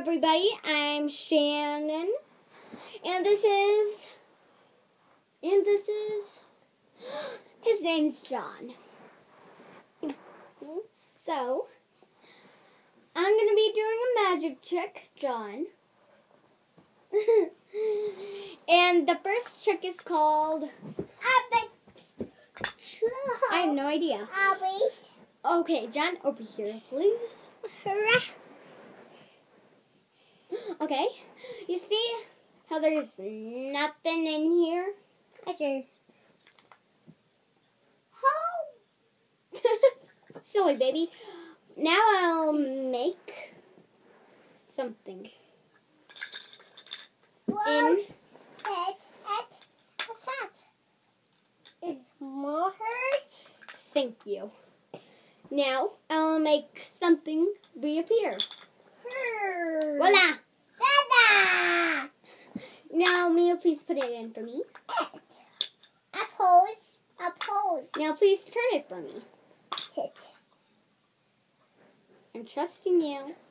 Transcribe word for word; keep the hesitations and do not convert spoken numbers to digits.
everybody, I'm Shannon, and this is, and this is, his name's John. So, I'm going to be doing a magic trick, John. And the first trick is called, I have no idea. Okay, John, over here, please. Okay, you see how there's nothing in here? Okay. Silly baby. Now I'll make something. Well, In set at a set. It's more. Thank you. Now I'll make something reappear. Voila! Dada! Now, may you please put it in for me? A pose. A pose. Now, please turn it for me. Sit. I'm trusting you.